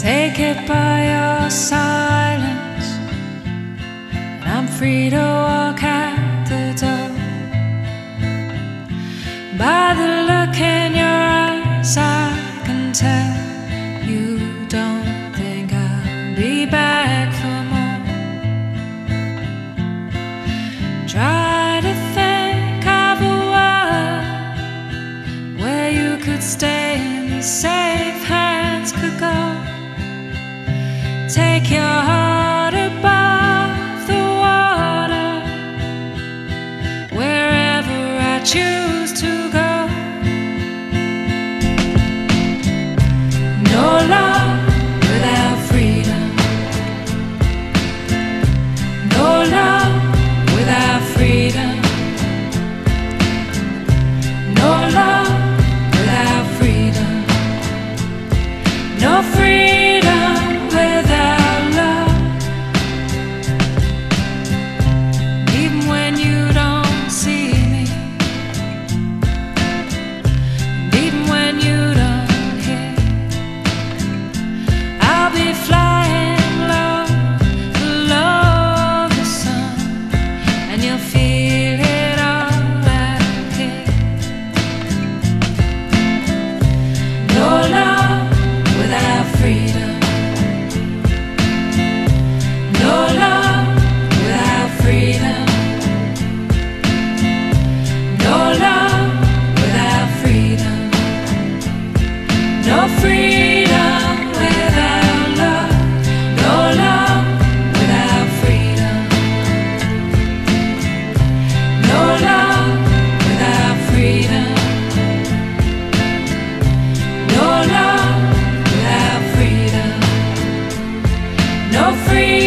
Take it by your silence, and I'm free to walk out the door. By the look in your eyes, I can tell you don't think I'll be back for more. Try to think of a world where you could stay and safe hands could go. Take your heart above the water, wherever I choose to go. No love without freedom. No love without freedom. No love without freedom. No freedom without love. Even when you don't see me, and even when you don't hear, I'll be flying low, below the sun, and you'll feel it all out here. No love without freedom. No love without freedom. No love without freedom. No freedom without love. No love without freedom. No love without freedom. No love without freedom. No freedom.